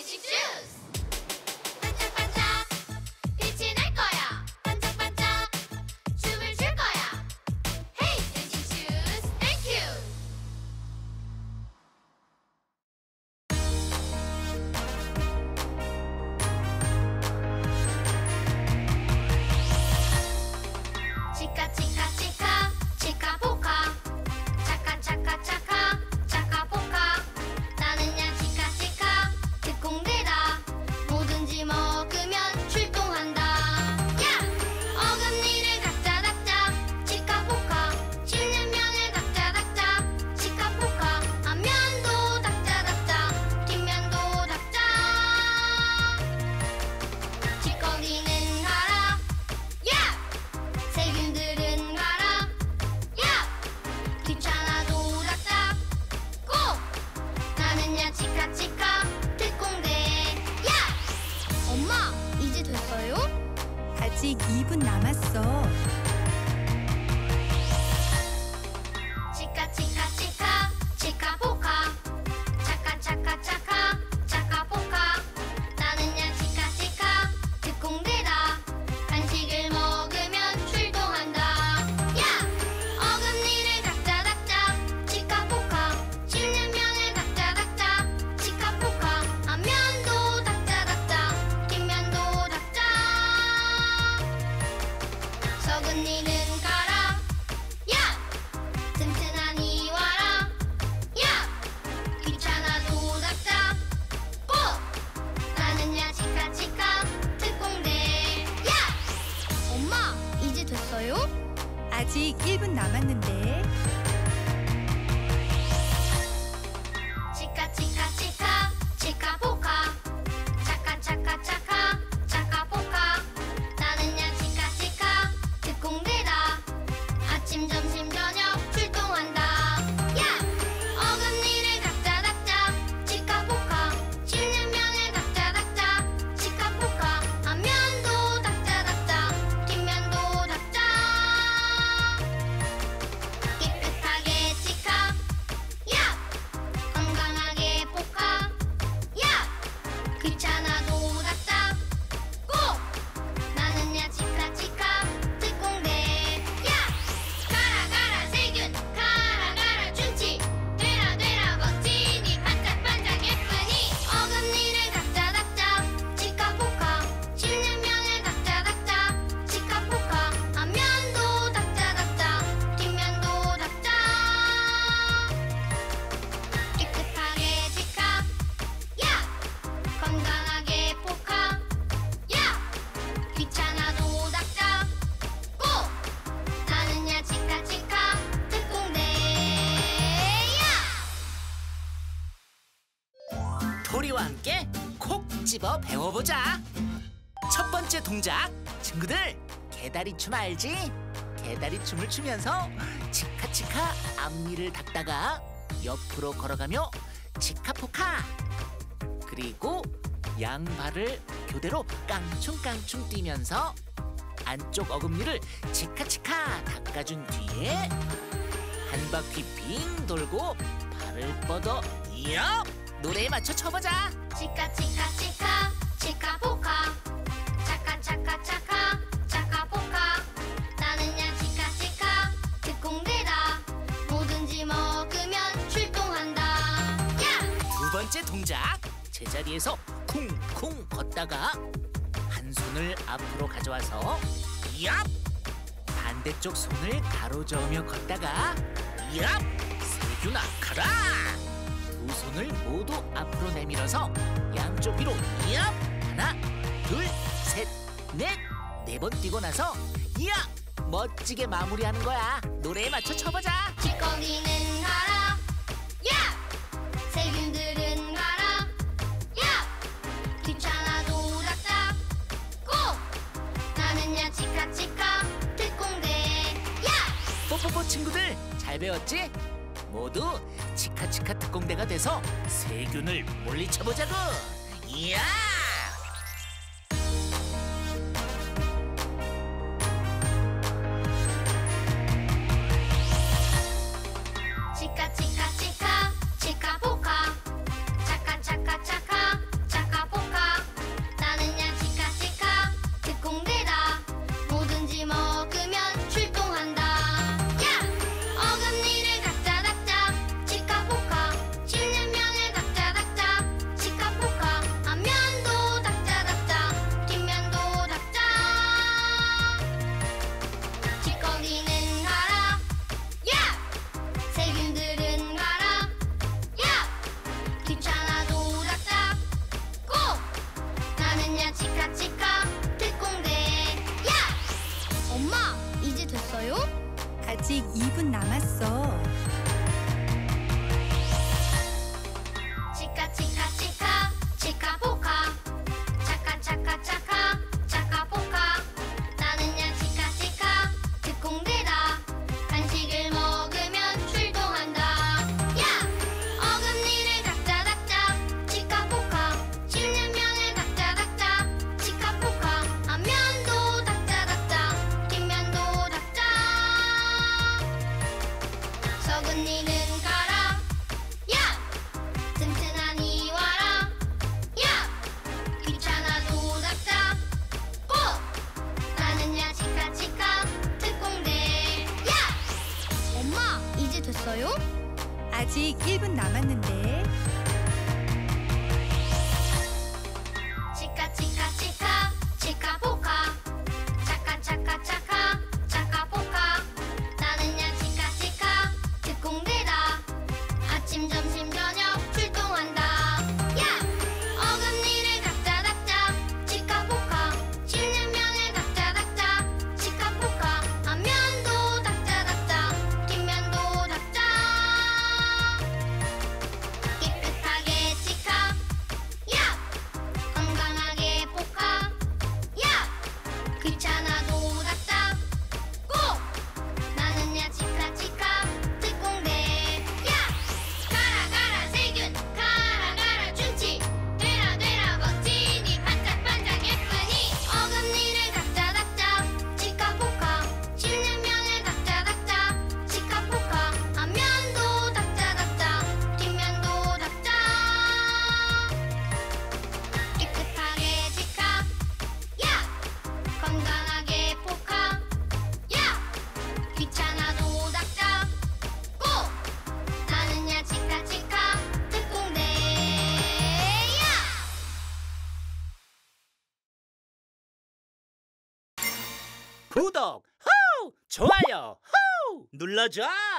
댄싱 슈즈! 반짝반짝 빛이 날 거야. 반짝반짝 춤을 출 거야. 헤이 댄싱 슈즈 땡큐! 치카 치카 치카 치카포카 차카 차카 차카 차카포카 나는야 치카 치카 특공대다. 뭐든지 먹으면 출동한다. 야! 어금니를 각자 닦자 치카포카. 씹는 면을 각자 닦자 치카포카. 앞면도 닦자 닦자 뒷면도 닦자. 찌꺼기는 가라. 야! 세균들은 가라. 야! 귀찮아도 닦자 꼭! 나는야 치카치카 특공대. 야! 엄마, 이제 됐어요? 아직 2분 남았어. 치카치카 치카 치카포카 차카 차카 차카 차카포카 나는야 치카치카 특공대다. 간식을 먹으면 출동한다. 야! 어금니를 각자 닦자 치카포카. 씹는 면을 각자 닦자 치카포카. 앞면도 닦자 닦자 뒷면도 닦자. 서근니는 가라. 야! 튼튼하니 와라. 야! 귀찮아도 닦자 꼭! 나는야 치카치카 특공대. 야! 엄마, 이제 됐어요? 아직 1분 남았는데. 치카 치카 치카 치카포카 차카 차카 차카 차카포카 나는야 치카 치카 특공대다. 아침 점심 저녁 출동한다. 야! 어금니를 각자 닦자 치카포카. 씹는 면을 각자 닦자 치카포카. 앞면도 닦자 닦자 뒷면도 닦자. 깨끗하게 치카. 야! 건강하게 포카. 야! 귀찮아도 닦자 꼭! 나는야 치카치카 특공대. 야! 가라 가라 세균 가라 가라 준치. 되라 되라 멋지니 반짝반짝 예쁘니. 어금니를 각자 닦자 치카포카. 씹는 면을 각자 닦자 치카포카. 앞면도 닦자 닦자 뒷면도 닦자. 깨끗하게 치카. 야! 건강하게 포카. 야! 귀찮아도 닦자 꼭! 나는야 치카치카 특공대. 야! 토리와 함께 콕 집어 배워보자. 첫 번째 동작, 친구들 개다리춤 알지? 개다리춤을 추면서 치카치카 앞니를 닦다가 옆으로 걸어가며 치카포카. 그리고 양발을 교대로 깡충깡충 뛰면서 안쪽 어금니를 치카치카 닦아준 뒤에 한 바퀴 빙 돌고 발을 뻗어 얍! 노래에 맞춰 쳐보자. 치카 치카 치카 치카포카 차카 차카 차카 차카포카 나는야 치카 치카 특공대다. 뭐든지 먹으면 출동한다. 야! 두 번째 동작, 제자리에서 쿵쿵 걷다가 한 손을 앞으로 가져와서 얍! 반대쪽 손을 가로저으며 걷다가 얍! 세균아 가라! 두 손을 모두 앞으로 내밀어서 양쪽 위로 얍! 하나, 둘, 셋, 넷! 네 번 뛰고 나서 얍! 멋지게 마무리하는 거야. 노래에 맞춰 쳐보자. 찌꺼기는 가라. 야! 세균들은 가라. 야! 귀찮아도 닦자 꼭! 나는야 치카치카 특공대. 야! 뽀뽀뽀 친구들 잘 배웠지? 모두 치카치카 특공대가 돼서 세균을 물리쳐보자고. 이야! 치카 치카 치카 치카포카 차카 차카 차카 차카 아직 2분 남았어. 치카 치카 치카 치카포카 차카 차카 차카 차카포카 나는야 치카 치카 특공대다 간식을 먹으면 출동한다 야! 어금니를 닦자 닦자 치카포카 씹는 면을 닦자 닦자 치카포카 앞면도 닦자 닦자 뒷면도 닦자 서근니는 가라 야! 튼튼하니 와라 야! 귀찮아도 닦자 꼭 나는야 치카치카 특공대 야! 엄마 이제 됐어요? 아직 1분 남았는데. 치카 치카 치카 치카포카 차카 차카 차카 차카포카 나는야 치카 치카 특공대다 아침 점심 저녁 출동한다 야! 어금니를 닦자 닦자 치카포카 씹는 면을 닦자 닦자 치카포카 앞면도 닦자 닦자 뒷면도 닦자 깨끗하게 치카 야! 건강하게 포카 야! 귀찮아도 닦자 꼭 나는야 치카 치카 특공대 야! 가라 가라 세균 가라 가라 준치 되라 되라 멋지니 반짝반짝 예쁘니 어금니를 닦자 닦자 치카포카 씹는 면을 닦자 닦자 치카포카 앞면도 닦자 닦자 뒷면도 닦자 깨끗하게 치카 야! 건강하게 포카 야! 귀찮아도 닦자 꼭 나는야 치카 치카 특공대 야! 구독, 호우! 좋아요, 호우! 눌러줘!